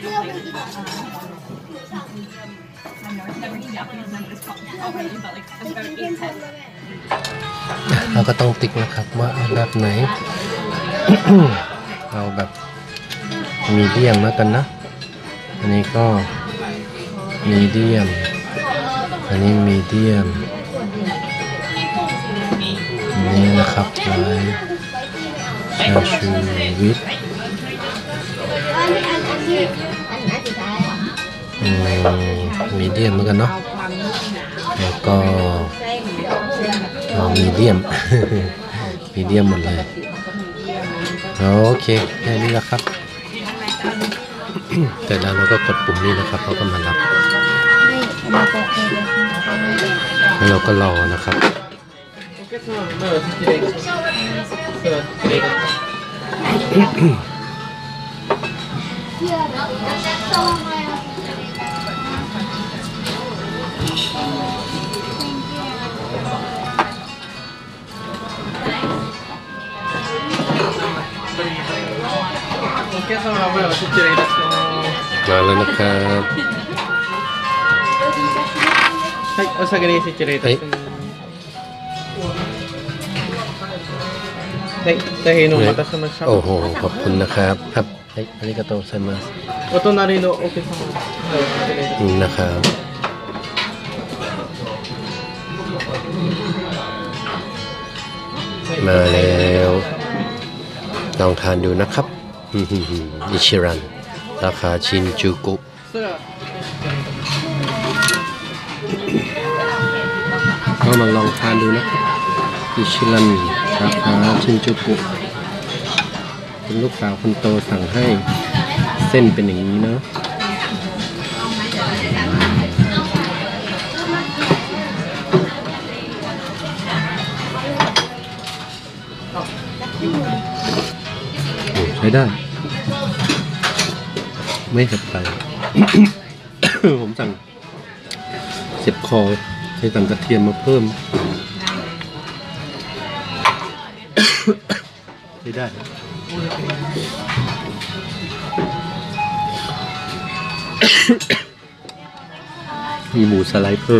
เราก็ต้องติ๊กนะครับว่าเอาแบบไหน เอาแบบมีเดียมแล้วกันนะอันนี้ก็มีเดียมอันนี้มีเดียมนี่นะครับไลท์ชาชูวิทมีเดียมเหมือนกันเนาะแล้วก็มีเดียม มีเดียมหมดเลยโอเคแค่นี้แหละครับ เสร็จแล้วเราก็กดปุ่มนี้นะครับเขาก็มารับแล้วเราก็รอนะครับมาแล้วนะครับはい、お下げに失礼いたします。はい、大変お待たせしました。 โอ้โหขอบคุณนะครับครับありがとうございますお隣のお客様นะครับมาแล้วลองทานดูนะครับอิชิรันราคาชินจูกุก็มาลองทานดูนะครับอิชิรันราคาชินจูกุเป็นลูกสาวคนโตสั่งให้เส้นเป็นอย่างนี้เนาะใช้ได้ไม่เผ็ดไป ผมสั่งเจ็บคอให้สั่งกระเทียมมาเพิ่ม ไม่ได้มีหมูสไลด์เพิ่ม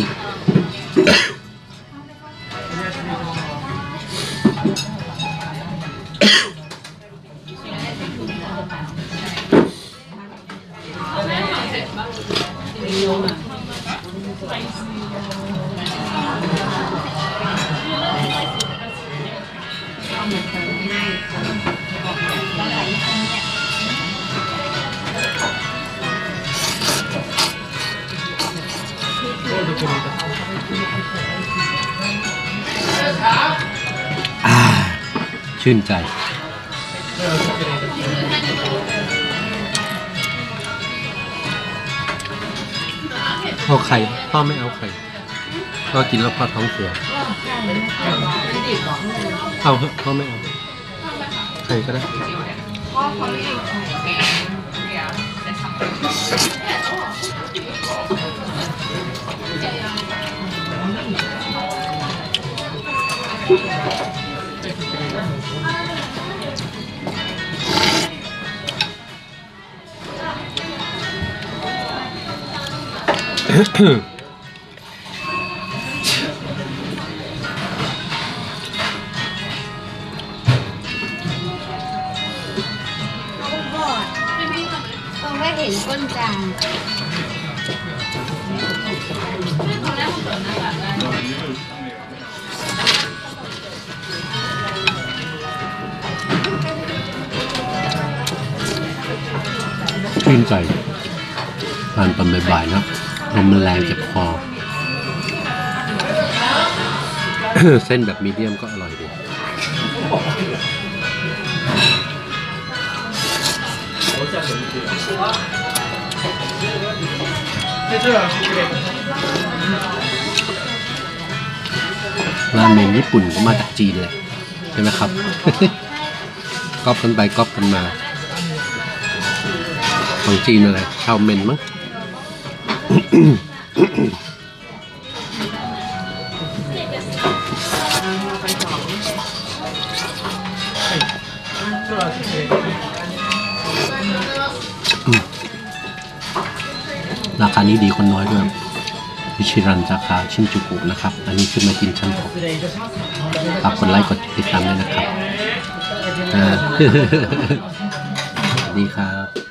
ชื่นใจเอาไข่พ่อไม่เอาไข่พ่อกินแล้วพ่อท้องเสียเอาพ่อไม่เอาไข่ก็ได้ต้องได้เห็นก้นจานชื่นใจทานตอนบ่ายๆนะลมมันแรงเจ็บคอ เส้นแบบมีเดียมก็อร่อยดีราเมงญี่ปุ่นก็มาจากจีนเลยใช่ไหมครับ ก๊อปกันไปก๊อปกันมาของจีนอะไรชาวเมนมั้ง อราคานี้ดีคนน้อยด้วยมิชลินสาขาชินจูกุนะครับอันนี้ขึ้นมากินชั้น6ฝากกดไลค์กดติดตามด้วยนะครับสวัสดีครับ